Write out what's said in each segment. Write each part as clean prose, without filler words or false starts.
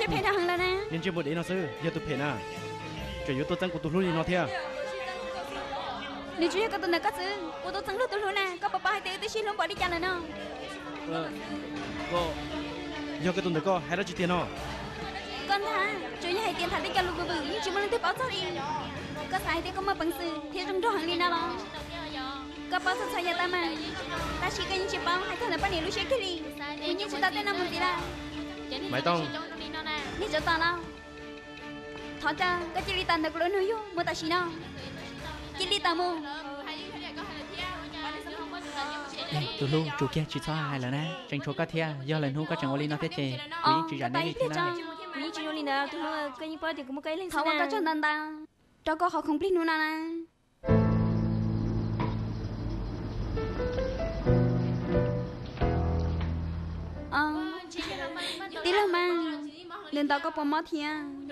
sẽ phải nào là nè nên chưa một để nó sư giờ tụi phê na chỉ yếu tôi tăng của tụi lui nó theo nếu chú có tụi này có sư của tôi tăng lúc tụi lui nè có bà hai tiếng tôi xin luôn bỏ đi chăng là nó có giờ cái tụi này có hay là chỉ tiền nó con thà chú nhà hay tiền thà đi cho lúc bự bự chú muốn lên tiếp bảo sao đi có sai thì có mà bằng sự thì trong đó hàng đi nào đó có bao giờ sai ta mà ta chỉ cần chỉ bao hay thằng nào bắt đi lúc sẽ cái gì mình như chúng ta tên nào một gì là mày tông 你知道了，他家个这里单的个人有，没得事呢。这里单么？ tụi luôn chủ kia chỉ cho hai lần nè tranh số cá thia do lần hú có chẳng có lý nó thế chè quý chỉ dẫn đến thế nào quý chỉ lên đó tụi nó cái như bao thì cũng một cái lên thảo có cho nên ta cho có họ không biết nữa nè tí lâu mà lên tàu có bao máu thia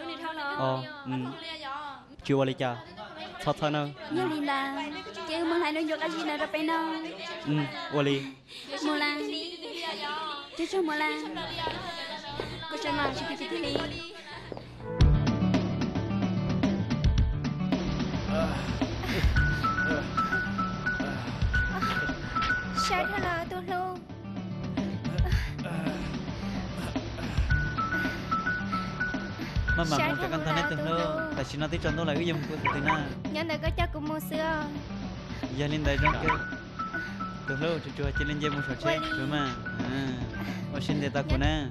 chưa qua lý cha thật thôi nào nhớ lên là chứ muốn lại nó vô cái gì nào ra bên đâu qua lý mua la chứ cho mua la cô cho mà chỉ cái gì sao thế nào tôi luôn mà không cho con thân này từng nữa tại chỉ nó tí tròn tôi lại cái dùng của tụi na nhân đây có cho cùng mua sữa giờ lên đây trong cái từ lâu chú chỉ lên dây một số chết chú mà ở xin để ta của na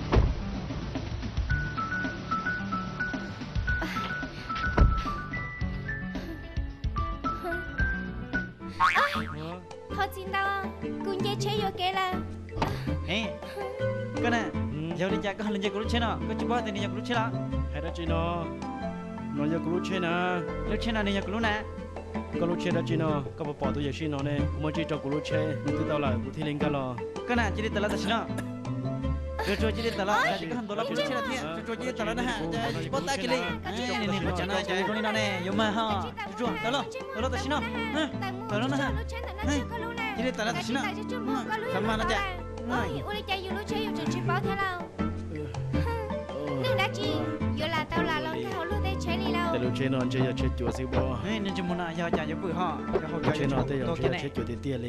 thôi xin đâu cũng dễ chơi vô kia là cái này giờ lên dây có lên dây của lúc chết nào có chú bao tiền lên dây của lúc chết nào hay là chỉ nó giờ của lúc chết nè lúc chết nào lên dây của lúc nè có lúc chết đó chỉ nó có bỏ tôi giờ xin nó nè mới chỉ cho của lúc chết mình tự tao lại của thi linh cái lò cái này chỉ để tao là xin nó cho chỉ để tao là chỉ có hàng đô la của lúc chết là thiệt cho chỉ để tao là nè bắt tay cái đi này bắt chắn này chạy con đi nào nè dùng mà ha cho tao lo tao xin nó tao lo nè chỉ để tao là xin nó làm mà nó chạy ôi ôi chạy vô lúc chơi vô chỉ bảo thế nào nương đã chi vô là tao là lo cái họ luôn đây chơi đi đâu แต่ลูกเชนอนจะอยากเช็ดตัวสิบ่นี่จะมุนอ่ะอย่าอย่าปื้อห่ออย่าเขาลูกเชนอนแต่อยากเช็ดตัวเตี้ยเลย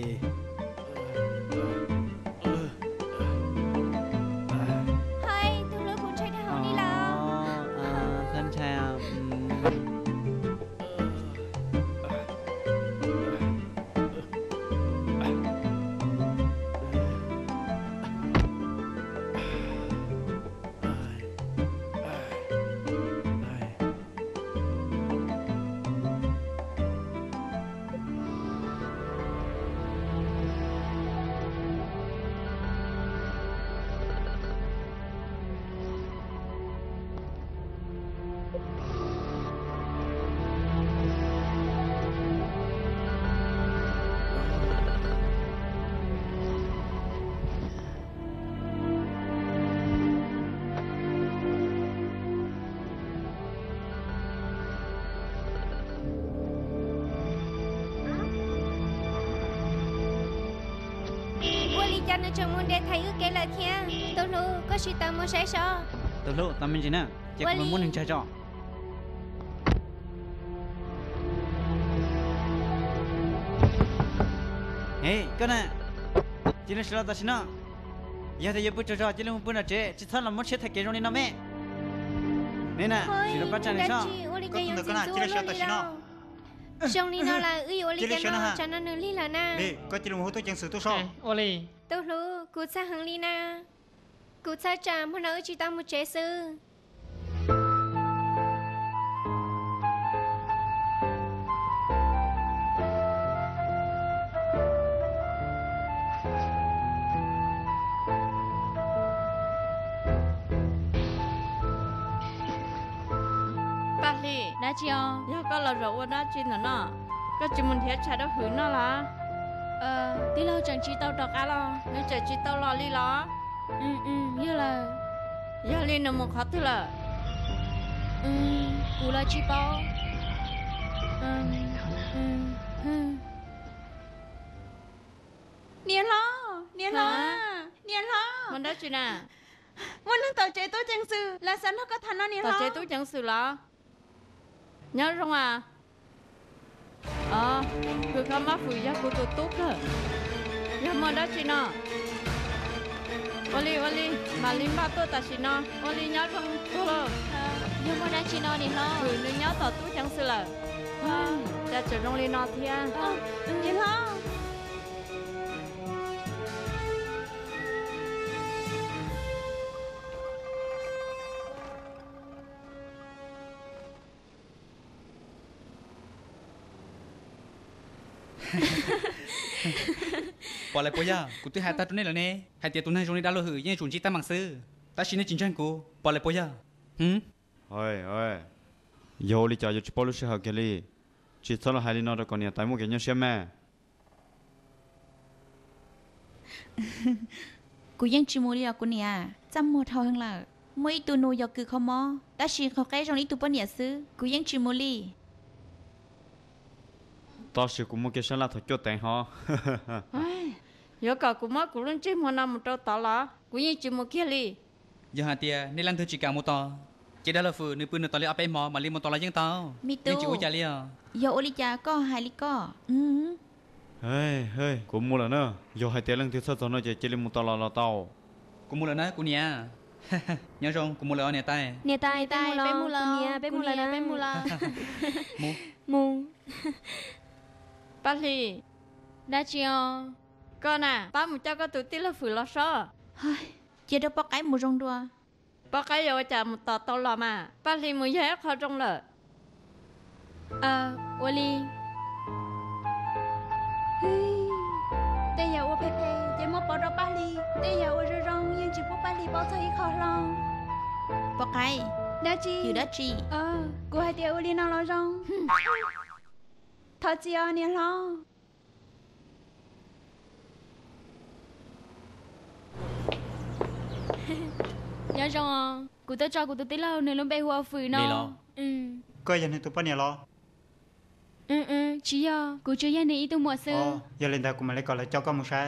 hay tôi luôn cũng chơi theo họ đi đâu ท่านชาย cho nên chồng muốn để thấy cái là thiên tôi luôn có sự tao muốn sai sao tôi luôn tao mình gì nè chỉ có muốn hình trai trọ cái này chỉ là sao ta xin nó giờ thì giờ bữa trò chỉ là một bữa nào chế chỉ thật là muốn chết thay cái trong này nó mẹ nè nè chỉ là bắt chân này sao có được cái nào chỉ là sao ta xin nó trong này nó là ưu ưu lý cái nó cho nó nương lý là na đi có chỉ là một tôi chẳng xử tôi sao Oli tôi luôn cụ sa hàng lý na cụ sa chạm hôm nào chỉ tao một chế sư đã chưa giờ có là rượu đã chi nữa nè có chỉ mình thấy trái đó hưởng nó là tí lâu chẳng chỉ tao đọc á lo nếu chẳng chỉ tao lo đi lo như là giờ lên là một khó thứ là cú là chỉ bao niên lo mình đó chị nè muốn lên tàu chế tôi chẳng sự là sao nó có thằng nó nè tao lo chế tôi chẳng xử là nhớ không à cứ không má phụ gia của tôi tốt rồi nhớ mà đó chị nó Oli mà linh ba tôi ta chị nó Oli nhớ không tôi rồi nhưng mà đang chỉ nói nè lo người nữ nhớ tao tôi chẳng xử là cha chờ trong linh nó thì nè lo bỏ lại bây giờ cụ tôi hai ta tụi này là nè hai tiệt tụi này trong này đã lo hử nhưng chúng chỉ ta bằng sư ta chỉ nên chính chân cụ bỏ lại bây giờ ôi yo đi cho chụp bao nhiêu cái li chỉ sau là hai đi nó được còn nhiều tại một cái nhau xem mẹ กูยังชิมูเรียกูเนี่ยจำมัวเท่าทั้งหล่ะไม่ตัวนูยอคือเขามอแต่ชีเขาใกล้ตรงนี้ตัวปนเนี่ยซื้อกูยังชิมูลี tao sẽ cũng một cái sáng là thật cho tiền họ giờ cả cũng mất cũng lên chim hoa năm một trâu tỏ lá cũng như chim một kia li giờ hai tiệt nên làm thứ chỉ cả một to chỉ đã là phụ nữ pươn nữ to lấy áp em mò mà lấy một to là dân tao มี nhưng ตู้ chỉ uống trà li à ยอโอลิจาก็ไฮลิก็ hey cũng mua là nữa giờ hai tiền lần thứ sáu nó chỉ lên một tao là tao cụ mua là nè cụ nhỉ nhớ không cụ mua là nè tay nè tai bé mua là bé mua là mua bác li đã chiều con à bác một cháu có tụi tí là phụ lo sợ เฮ้ยเจดปอกไก่หมูรงดัว bác cái rồi chả một tờ tao lo mà bác li mới dễ khó trong lợ Oli đây giờ ô phê chỉ mua bao đô ba li đây giờ ô rong rong nhưng chỉ mua ba li bao thấy khó lòng ปอกไก่ đã chi อยู่ได้จี cô hai tia Oli nào lo rong thật chi nè lo nhớ rong cô tới cho cô tới lâu nên luôn bay hoa phừ nó cơ giờ nên tụi bao nhiêu lo chị cô chưa nghe này tôi mua sữa giờ lên đây cũng mà lấy gọi là cho con một sai